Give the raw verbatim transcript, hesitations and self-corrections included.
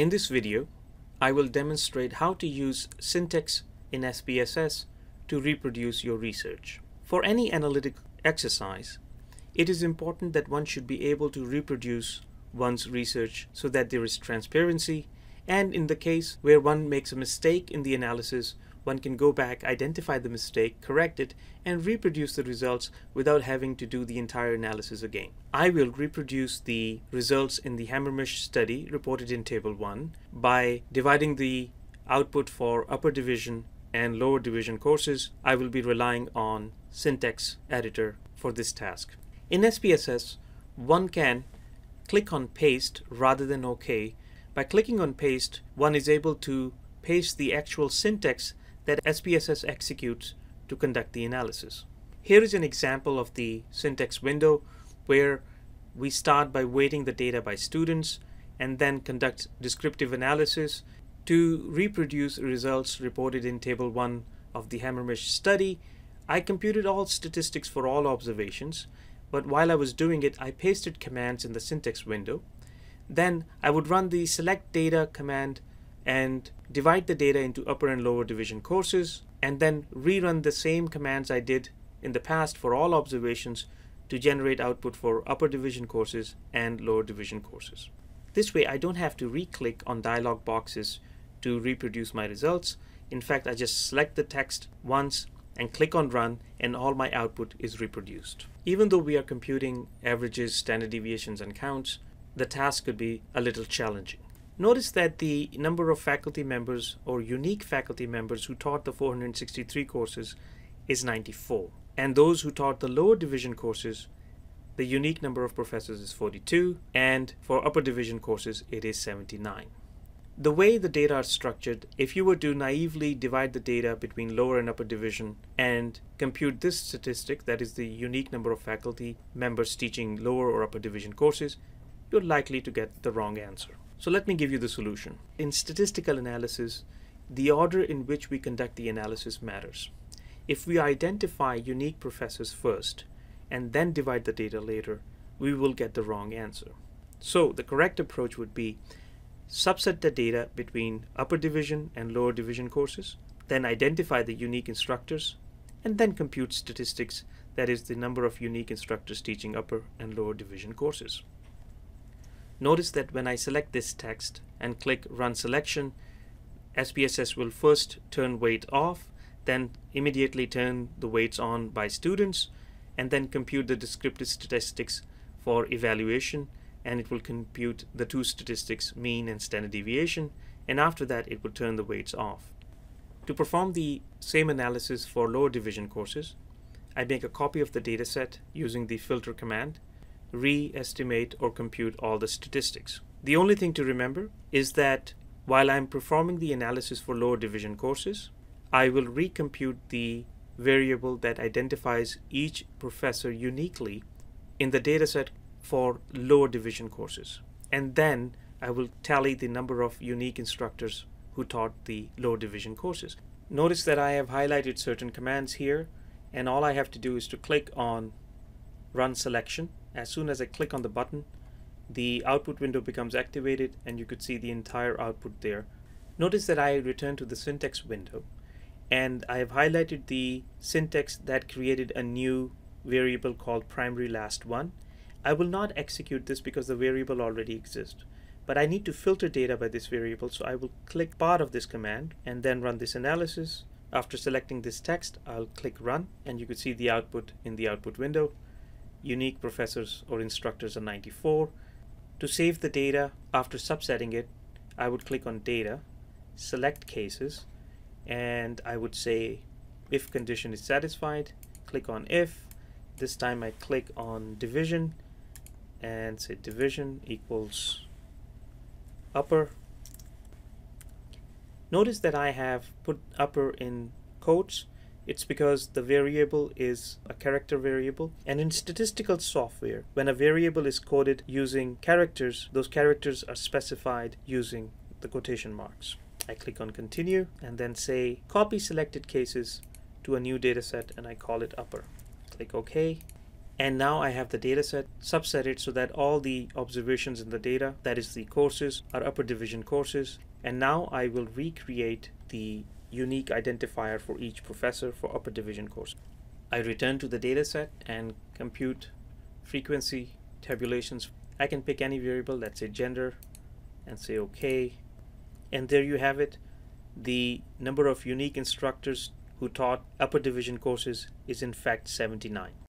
In this video, I will demonstrate how to use syntax in S P S S to reproduce your research. For any analytic exercise, it is important that one should be able to reproduce one's research so that there is transparency, and in the case where one makes a mistake in the analysis, one can go back, identify the mistake, correct it, and reproduce the results without having to do the entire analysis again. I will reproduce the results in the Hammermish study reported in Table one by dividing the output for upper division and lower division courses. I will be relying on syntax editor for this task. In S P S S, one can click on paste rather than OK. By clicking on paste, one is able to paste the actual syntax that S P S S executes to conduct the analysis. Here is an example of the syntax window where we start by weighting the data by students and then conduct descriptive analysis to reproduce results reported in Table one of the Hammermish study. I computed all statistics for all observations, but while I was doing it, I pasted commands in the syntax window. Then I would run the select data command and divide the data into upper and lower division courses, and then rerun the same commands I did in the past for all observations to generate output for upper division courses and lower division courses. This way I don't have to re-click on dialog boxes to reproduce my results. In fact, I just select the text once and click on run, and all my output is reproduced. Even though we are computing averages, standard deviations, and counts, the task could be a little challenging. Notice that the number of faculty members or unique faculty members who taught the four hundred sixty-three courses is ninety-four. And those who taught the lower division courses, the unique number of professors is forty-two. And for upper division courses, it is seventy-nine. The way the data are structured, if you were to naively divide the data between lower and upper division and compute this statistic, that is the unique number of faculty members teaching lower or upper division courses, you're likely to get the wrong answer. So let me give you the solution. In statistical analysis, the order in which we conduct the analysis matters. If we identify unique professors first and then divide the data later, we will get the wrong answer. So the correct approach would be subset the data between upper division and lower division courses, then identify the unique instructors, and then compute statistics, that is the number of unique instructors teaching upper and lower division courses. Notice that when I select this text and click Run Selection, S P S S will first turn weight off, then immediately turn the weights on by students, and then compute the descriptive statistics for evaluation, and it will compute the two statistics, mean and standard deviation, and after that it will turn the weights off. To perform the same analysis for lower division courses, I make a copy of the dataset using the filter command, re-estimate or compute all the statistics. The only thing to remember is that while I'm performing the analysis for lower division courses, I will recompute the variable that identifies each professor uniquely in the dataset for lower division courses. And then I will tally the number of unique instructors who taught the lower division courses. Notice that I have highlighted certain commands here, and all I have to do is to click on Run Selection. As soon as I click on the button, the output window becomes activated and you could see the entire output there. Notice that I return to the syntax window and I have highlighted the syntax that created a new variable called primary last one. I will not execute this because the variable already exists, but I need to filter data by this variable, so I will click part of this command and then run this analysis. After selecting this text, I'll click Run and you could see the output in the output window. Unique professors or instructors are ninety-four. To save the data after subsetting it, I would click on Data, select Cases, and I would say if condition is satisfied, click on If. This time I click on Division and say division equals upper. Notice that I have put upper in quotes. It's because the variable is a character variable, and in statistical software, when a variable is coded using characters, those characters are specified using the quotation marks. I click on Continue and then say copy selected cases to a new dataset and I call it upper. Click OK, And now I have the data set, subset it so that all the observations in the data, that is the courses, are upper division courses. And now I will recreate the unique identifier for each professor for upper division course. I return to the data set and compute frequency tabulations. I can pick any variable, let's say gender, and say OK. And there you have it. The number of unique instructors who taught upper division courses is in fact seventy-nine.